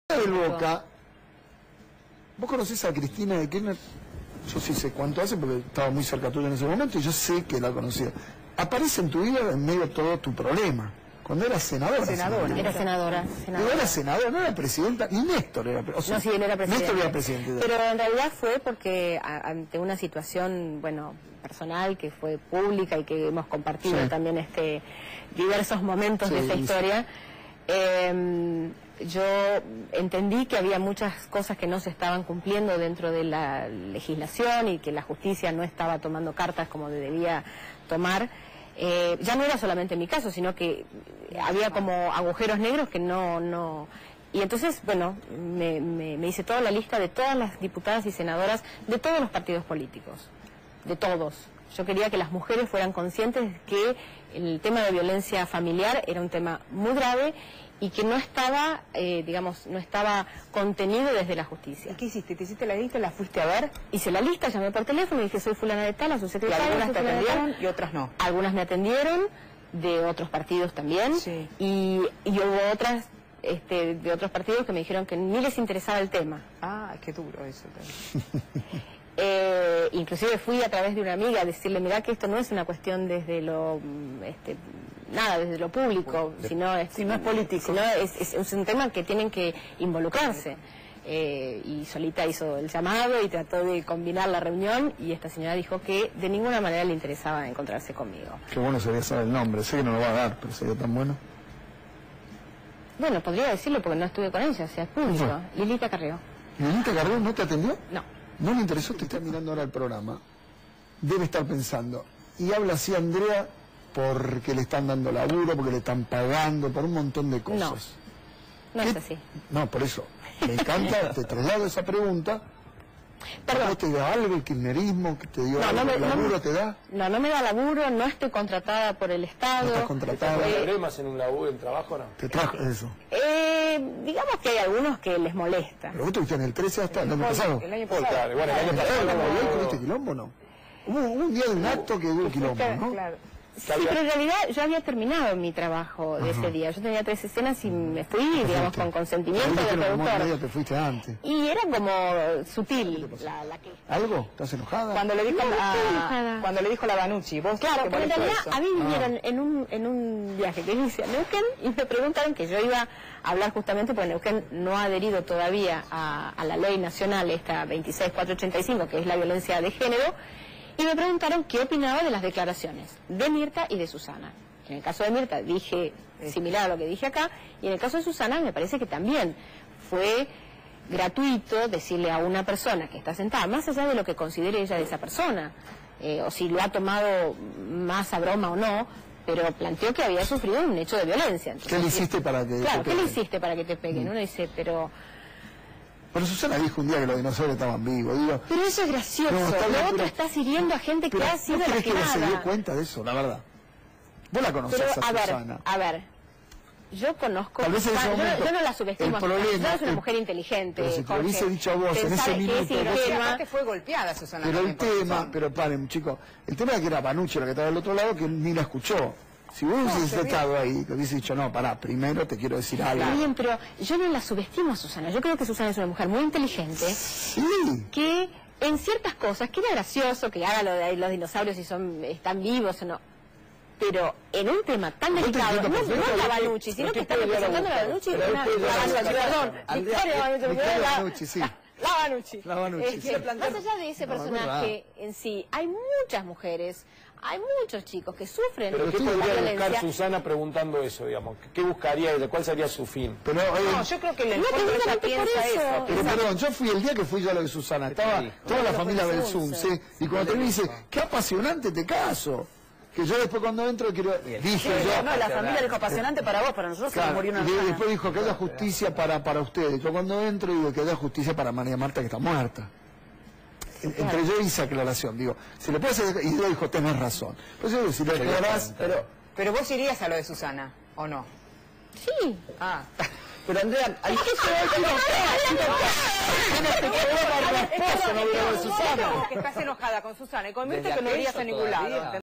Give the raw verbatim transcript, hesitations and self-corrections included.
del Boca, vos conocés a Cristina de Kirchner, yo sí sé cuánto hace porque estaba muy cerca tuyo en ese momento y yo sé que la conocía. Aparece en tu vida en medio de todo tu problema. Cuando era senadora. Senadora. Era senadora. senadora. No era senadora, no era presidenta, ni Néstor era presidente. O sea, no, sí, él era presidente. Néstor era presidente. Pero en realidad fue porque a, ante una situación, bueno, personal, que fue pública y que hemos compartido sí. también este diversos momentos sí, de esa historia, eh, yo entendí que había muchas cosas que no se estaban cumpliendo dentro de la legislación y que la justicia no estaba tomando cartas como debía tomar. Eh, ya no era solamente mi caso, sino que había como agujeros negros que no... no y entonces, bueno, me, me, me hice toda la lista de todas las diputadas y senadoras de todos los partidos políticos, de todos. Yo quería que las mujeres fueran conscientes de que el tema de violencia familiar era un tema muy grave y que no estaba, eh, digamos, no estaba contenido desde la justicia. ¿Y qué hiciste? ¿Te hiciste la lista? ¿La fuiste a ver? Hice la lista, llamé por teléfono y dije, soy fulana de tal, a su secretaria. ¿Y algunas te atendieron y otras no? Algunas me atendieron, de otros partidos también, sí. y, y hubo otras este, de otros partidos que me dijeron que ni les interesaba el tema. Ah, qué duro eso también. Eh, inclusive fui a través de una amiga a decirle, mirá que esto no es una cuestión desde lo, este, nada, desde lo público, de, sino es, si no es político. Sino es, es, es un tema que tienen que involucrarse. Eh, y solita hizo el llamado y trató de combinar la reunión y esta señora dijo que de ninguna manera le interesaba encontrarse conmigo. Qué bueno sería saber el nombre, sé que no lo va a dar, pero sería tan bueno. Bueno, podría decirlo porque no estuve con ella, o sea, es público. ¿Sí? Lilita Carrió. ¿Lilita Carrió no te atendió? No. ¿No le interesó? Te está mirando ahora el programa. Debe estar pensando. Y habla así Andrea porque le están dando laburo, porque le están pagando, por un montón de cosas. No, no es así. No, por eso. Me encanta, te traslado esa pregunta. Perdón. ¿No te da algo el kirchnerismo? ¿Que te dio no, algo? No me, ¿Laburo no, te da? No, no me da laburo, no estoy contratada por el Estado. ¿No estás contratada? ¿Hay problemas en un laburo, en trabajo no? ¿Te trajo eso? Eh, digamos que hay algunos que les molesta. ¿Pero vos estuviste en el trece hasta el año pasado? El año pasado. Claro, bueno, el año pasado. ¿Tuviste quilombo o no? Hubo un día de un acto que hubo quilombo, ¿no? Claro. Sí, pero en realidad yo había terminado mi trabajo de Ajá. ese día. Yo tenía tres escenas y me fui, digamos, con consentimiento del productor. Te fuiste antes. Y era como sutil la, la que... ¿Algo? ¿Estás enojada? Cuando le dijo, no, a, cuando le dijo la Banucci, vos... Claro, porque en realidad eso? a mí vinieron ah. en, un, en un viaje que hice a Neuquén y me preguntaron que yo iba a hablar justamente porque Neuquén no ha adherido todavía a, a la ley nacional, esta veintiséis mil cuatrocientos ochenta y cinco, que es la violencia de género. Y me preguntaron qué opinaba de las declaraciones de Mirta y de Susana. En el caso de Mirta dije similar a lo que dije acá, y en el caso de Susana me parece que también fue gratuito decirle a una persona que está sentada, más allá de lo que considere ella de esa persona, eh, o si lo ha tomado más a broma o no, pero planteó que había sufrido un hecho de violencia. Entonces, ¿qué le hiciste para que Claro, te ¿qué le hiciste para que te peguen? Mm. Uno dice, pero... Pero Susana dijo un día que los dinosaurios estaban vivos, digo... Pero eso es gracioso, no, lo bien, otro pero, está hiriendo a gente que ha sido ¿no crees que no se dio lastimada? cuenta de eso, la verdad? Vos la conocés Pero, a a ver, Susana. a ver, yo conozco... Tal vez en ese yo, momento, yo no la subestimo, el problema, Susana es una el, mujer inteligente, pero si te lo Jorge, hubiese dicho a vos en ese minuto... Aparte fue golpeada Susana. Pero el tema, pero paren chicos, el tema era que era Banucci la que estaba del otro lado que ni la escuchó. Si vos no, hubieses estado ahí, te hubiese dicho, no, pará, primero te quiero decir algo. Está bien, pero yo no la subestimo a Susana. Yo creo que Susana es una mujer muy inteligente. Sí. Que en ciertas cosas, que era gracioso que haga lo de los dinosaurios si son están vivos o no. Pero en un tema tan delicado, no, no es la Banucci, sino que está representando a la Banucci. La Banucci, perdón. Victoria Banucci, sí. La Banucci. La Banucci, es sí. que, más allá de ese personaje no, en sí, hay muchas mujeres, hay muchos chicos que sufren. Pero ¿qué podría violencia. buscar Susana preguntando eso, digamos? ¿Qué buscaría ella? ¿Cuál sería su fin? Pero, eh, no, yo creo que en el no, fondo ella piensa eso. eso pero perdón, yo fui el día que fui yo a lo de Susana, estaba toda la familia Belsun, sí, y cuando te dice, qué apasionante te caso. Que yo después cuando entro quiero... Dije sí, yo... No, la familia dijo apasionante para vos, para nosotros claro, se murió una y hermana. después dijo que haya justicia para, para ustedes. Yo cuando entro digo que haya justicia para María Marta que está muerta. Sí, claro. Entre yo hice aclaración, digo, si le puede hacer... Y yo dijo, tenés razón. Entonces yo si le aclarás... Pero, pero vos irías a lo de Susana, ¿o no? Sí. Ah... Pero Andrea, hay que estás enojada con Susana y conmigo que no irías a ningún lado.